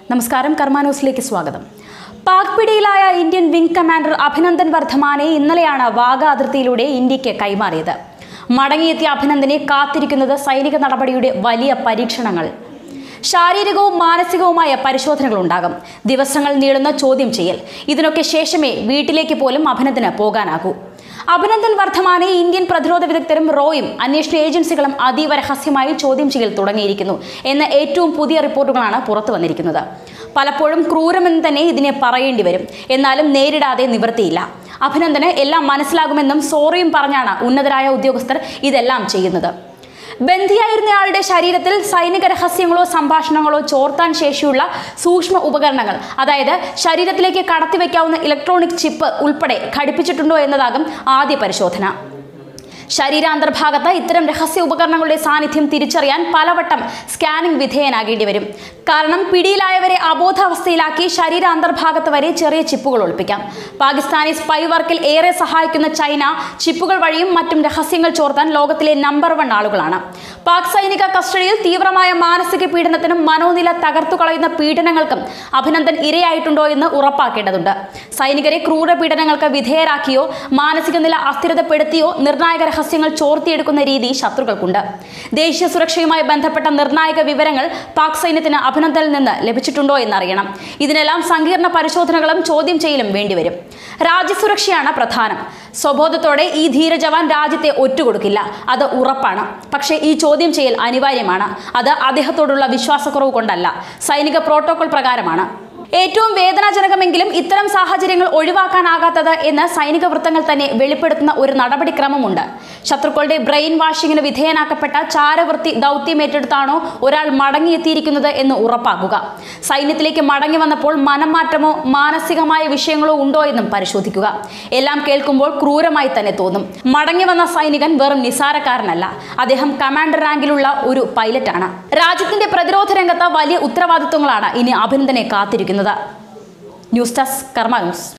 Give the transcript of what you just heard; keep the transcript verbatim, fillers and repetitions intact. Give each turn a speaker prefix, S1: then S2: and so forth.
S1: നമസ്കാരം, കർമ്മ ന്യൂസിലേക്ക് സ്വാഗതം. പാക് പിടിയിലായ ഇന്ത്യൻ വിംഗ് കമാൻഡർ അഭിനന്ദൻ വർദ്ധമാനെ ഇന്നലെയാണ് വാഗ അതിർത്തിയിലൂടെ ഇന്ത്യക്ക് കൈമാറിയത്. മടങ്ങിയെത്തിയ അഭിനന്ദനെ കാത്തിരിക്കുന്നത് സൈനിക നടപടിയുടെ വലിയ പരീക്ഷണങ്ങൾ. ശാരീരികവും മാനസികവുമായ പരിശോധനകൾ ഉണ്ടാകും. ദിവസങ്ങൾ നീളുന്ന ചോദ്യം ചെയ്യൽ. ഇതിനൊക്കെ ശേഷമേ വീട്ടിലേക്ക് പോലും അഭിനന്ദന് പോകാനാകൂ. അഭിനന്ദൻ വർദ്ധമാനെ ഇന്ത്യൻ പ്രതിരോധ വിദഗ്ധരും റോയും അന്വേഷണ ഏജൻസികളും അതീവ രഹസ്യമായി ചോദ്യം ചെയ്യൽ തുടങ്ങിയിരിക്കുന്നു എന്ന ഏറ്റവും പുതിയ റിപ്പോർട്ടുകളാണ് പുറത്തു വന്നിരിക്കുന്നത്. പലപ്പോഴും ക്രൂരമെന്ന് തന്നെ ഇതിനെ പറയേണ്ടി വരും. എന്നാലും നേരിടാതെ നിവൃത്തിയില്ല. അഭിനന്ദന് എല്ലാം മനസ്സിലാകുമെന്നും സോറിയും പറഞ്ഞാണ് ഉന്നതരായ ഉദ്യോഗസ്ഥർ ഇതെല്ലാം ചെയ്യുന്നത്. ബന്ധിയായിരുന്നയാളുടെ ശരീരത്തിൽ സൈനിക രഹസ്യങ്ങളോ സംഭാഷണങ്ങളോ ചോർത്താൻ ശേഷിയുള്ള സൂക്ഷ്മ ഉപകരണങ്ങൾ, അതായത് ശരീരത്തിലേക്ക് കടത്തിവെക്കാവുന്ന ഇലക്ട്രോണിക് ചിപ്പ് ഉൾപ്പെടെ ഘടിപ്പിച്ചിട്ടുണ്ടോ എന്നതാകും ആദ്യ പരിശോധന. ശരീരാന്തർഭാഗത്ത് ഇത്തരം രഹസ്യ ഉപകരണങ്ങളുടെ സാന്നിധ്യം തിരിച്ചറിയാൻ പലവട്ടം സ്കാനിംഗ് വിധേയനാകേണ്ടി വരും. കാരണം പിടിയിലായവരെ അബോധാവസ്ഥയിലാക്കി ശരീരാന്തർഭാഗത്ത് വരെ ചെറിയ ചിപ്പുകൾ ഒളിപ്പിക്കാം. പാകിസ്ഥാനി സ്പൈ വർക്കിൽ ഏറെ സഹായിക്കുന്ന ചൈന ചിപ്പുകൾ വഴിയും മറ്റും രഹസ്യങ്ങൾ ചോർത്താൻ ലോകത്തിലെ നമ്പർ വൺ ആളുകളാണ്. പാക് സൈനിക കസ്റ്റഡിയിൽ തീവ്രമായ മാനസിക പീഡനത്തിനും മനോനില തകർത്തു കളയുന്ന പീഡനങ്ങൾക്കും അഭിനന്ദൻ ഇരയായിട്ടുണ്ടോ എന്ന് ഉറപ്പാക്കേണ്ടതുണ്ട്. സൈനികരെ ക്രൂര പീഡനങ്ങൾക്ക് വിധേയരാക്കിയോ മാനസിക നില അസ്ഥിരതപ്പെടുത്തിയോ നിർണായക രഹസ്യങ്ങൾ ചോർത്തിയെടുക്കുന്ന രീതി ശത്രുക്കൾക്കുണ്ട്. ദേശീയ സുരക്ഷയുമായി ബന്ധപ്പെട്ട നിർണായക വിവരങ്ങൾ പാക് സൈന്യത്തിന് അഭിനന്ദനിൽ നിന്ന് ലഭിച്ചിട്ടുണ്ടോ എന്നറിയണം. ഇതിനെല്ലാം സങ്കീർണ പരിശോധനകളും ചോദ്യം ചെയ്യലും വേണ്ടിവരും. രാജ്യസുരക്ഷയാണ് പ്രധാനം. സ്വബോധത്തോടെ ഈ ധീര ജവാൻ രാജ്യത്തെ ഒറ്റുകൊടുക്കില്ല, അത് ഉറപ്പാണ്. പക്ഷേ ഈ ചോദ്യം ചെയ്യൽ അനിവാര്യമാണ്. അത് അദ്ദേഹത്തോടുള്ള വിശ്വാസക്കുറവ് കൊണ്ടല്ല, സൈനിക പ്രോട്ടോകോൾ പ്രകാരമാണ്. ഏറ്റവും വേദനാജനകമെങ്കിലും ഇത്തരം സാഹചര്യങ്ങൾ ഒഴിവാക്കാനാകാത്തത് എന്ന് സൈനിക വൃത്തങ്ങൾ തന്നെ വെളിപ്പെടുത്തുന്ന ഒരു നടപടിക്രമമുണ്ട്. ശത്രുക്കളുടെ ബ്രെയിൻ വാഷിങ്ങിന് വിധേയനാക്കപ്പെട്ട ചാരവൃത്തി ദൗത്യം ഏറ്റെടുത്താണോ ഒരാൾ മടങ്ങിയെത്തിയിരിക്കുന്നത് എന്ന് ഉറപ്പാക്കുക. സൈന്യത്തിലേക്ക് മടങ്ങി വന്നപ്പോൾ മനംമാറ്റമോ മാനസികമായ വിഷയങ്ങളോ ഉണ്ടോ എന്നും പരിശോധിക്കുക. എല്ലാം കേൾക്കുമ്പോൾ ക്രൂരമായി തന്നെ തോന്നും. മടങ്ങി വന്ന സൈനികൻ വെറും നിസാരക്കാരനല്ല, അദ്ദേഹം കമാൻഡർ റാങ്കിലുള്ള ഒരു പൈലറ്റാണ്. രാജ്യത്തിന്റെ പ്രതിരോധ രംഗത്ത് വലിയ ഉത്തരവാദിത്വങ്ങളാണ് ഇനി അഭിനന്ദനെ കാത്തിരിക്കുന്നത്. News desk, Karma news.